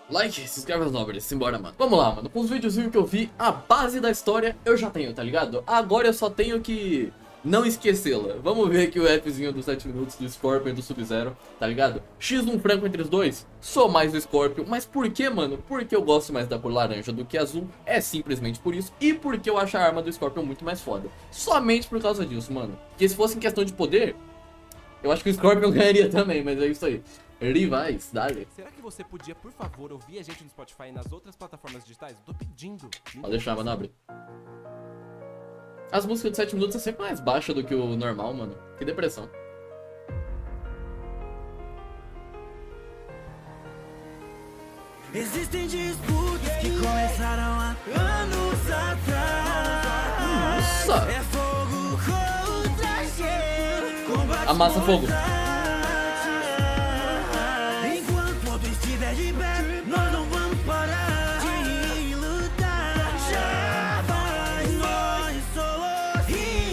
like, se inscreve nos nobres, simbora, mano. Vamos lá, mano. Com os videozinhos que eu vi, a base da história eu já tenho, tá ligado? Agora eu só tenho que não esquecê-la. Vamos ver aqui o appzinho dos 7 minutos do Scorpion e do Sub-Zero, tá ligado? X1 franco entre os dois, sou mais do Scorpion. Mas por que, mano? Porque eu gosto mais da cor laranja do que azul. É simplesmente por isso. E porque eu acho a arma do Scorpion muito mais foda. Somente por causa disso, mano. Porque se fosse em questão de poder, eu acho que o Scorpion ganharia também, mas é isso aí. Rivais, dale. Será que você podia, por favor, ouvir a gente no Spotify e nas outras plataformas digitais? Eu tô pedindo. Pode deixar, manobre. As músicas de 7 minutos é sempre mais baixa do que o normal, mano. Que depressão. Existem disputas que começaram há anos atrás. Nossa! É fogo contra gelo, combate Amassa fogo. enquanto outro estiver de pé, nós não vamos parar de lutar. Já vai, nós somos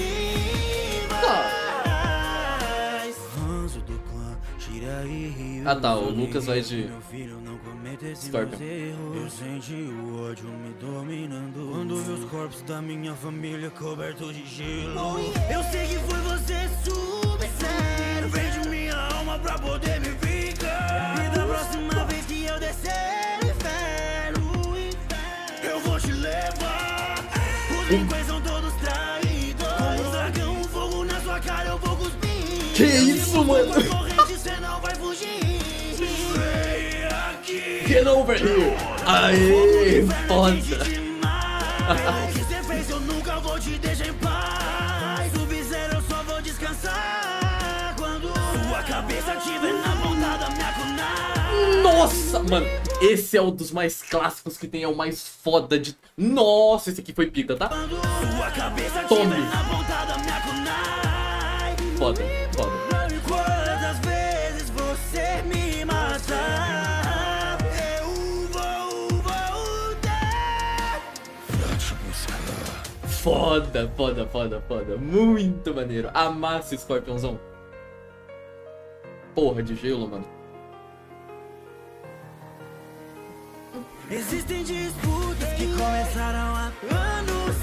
rivais. Ranzo do clã, Jiraiya. Ah tá, o Lucas vai de Meu filho não cometa esses Scorpion. erros. Eu senti o ódio me dominando quando vi os corpos da minha família cobertos de gelo. Eu sei que foi você, Sub-Zero. Vende minha alma pra poder me vingar. E da próxima vez que eu descer o inferno, eu vou te levar. Os linguões são todos traidores. Com um dragão, fogo na sua cara, eu vou cuspir. Que isso, mano? Com a corrente, cê não vai fugir. Get over here! Aê, foda! O que cê fez eu nunca vou te deixar em paz. Sub-Zero eu só vou descansar quando sua cabeça tiver na ponta da minha kunai. Nossa, mano, esse é um dos mais clássicos que tem, é o mais foda de... Nossa, esse aqui foi pica, tá? Quando sua cabeça Tome. tiver na ponta da minha kunai. Foda, foda. Quantas vezes você me matar, eu vou voltar pra te buscar. Foda, foda, foda, foda. Muito maneiro. Amassa, Scorpionzão. Porra de gelo, mano. Existem disputas que começaram há anos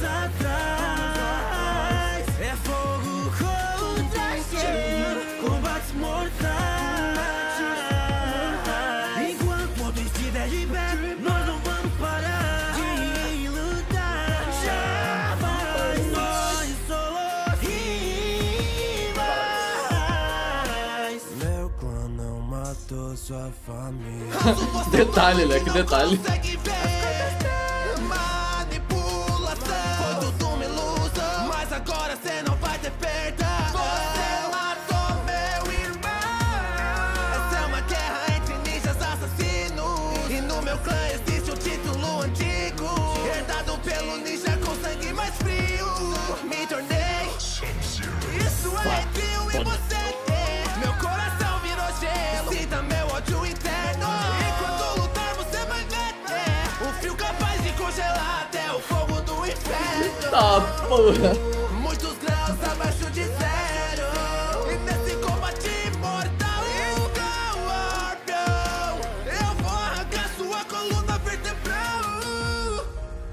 atrás. É fogo contra gelo, combates mortais. Enquanto o outro estiver de pé, nós não vamos parar de lutar. Já vai, nós somos rivais. Meu clã não matou sua família. Detalhe, né? Que detalhe. Consegue ver manipulação. Foi tudo uma ilusão, mas agora cê não vai ter perda. Você matou meu irmão. Essa é uma guerra entre ninjas assassinos. E no meu clã existe um título antigo, herdado pelo ninja com sangue mais frio. Me tornei isso é que eu e você. Meu coração virou gelo, sinta meu ódio interno. Enquanto lutar você vai ver um frio capaz de congelar até o fogo do inferno. Tá, porra. Muitos graus abaixo de zero. E nesse combate mortal, Scorpion, eu vou arrancar sua coluna vertebral.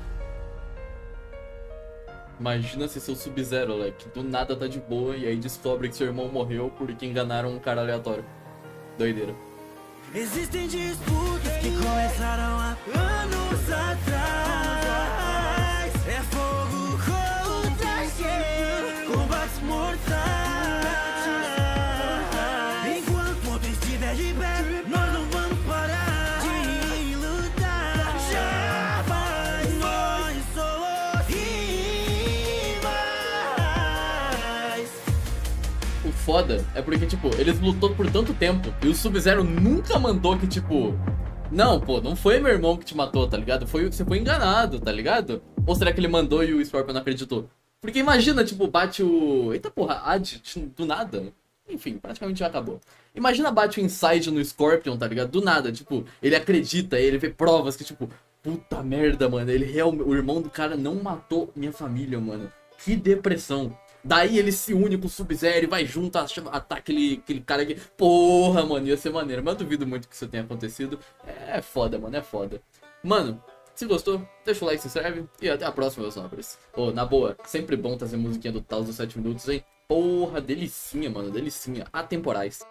Imagina se seu Sub-Zero, moleque, do nada tá de boa e aí descobre que seu irmão morreu porque enganaram um cara aleatório. Doideira. Existem disputas que começaram há anos atrás. É fogo contra gelo, combates mortais. Enquanto o outro estiver de pé, nós não vamos parar de lutar. Já vai, nós somos rivais. O foda é porque, tipo, eles lutou por tanto tempo e o Sub-Zero nunca mandou que, tipo... Não, pô, não foi meu irmão que te matou, tá ligado? Você foi enganado, tá ligado? Ou será que ele mandou e o Scorpion não acreditou? Porque imagina, tipo, bate o... Eita porra, Ad, do nada. Enfim, praticamente já acabou. Imagina bate o Inside no Scorpion, tá ligado? Do nada, tipo, ele acredita, ele vê provas que, tipo... Puta merda, mano, o irmão do cara não matou minha família, mano. Que depressão. Daí ele se une com o Sub-Zero e vai junto, ataca aquele cara aqui. Porra, mano, ia ser maneiro. Mas eu duvido muito que isso tenha acontecido. É foda, mano, é foda. Mano, se gostou, deixa o like, se inscreve e até a próxima, meus nobres. Ô, na boa, sempre bom trazer musiquinha do Taos dos 7 minutos, hein? Porra, delicinha, mano, delicinha. Atemporais.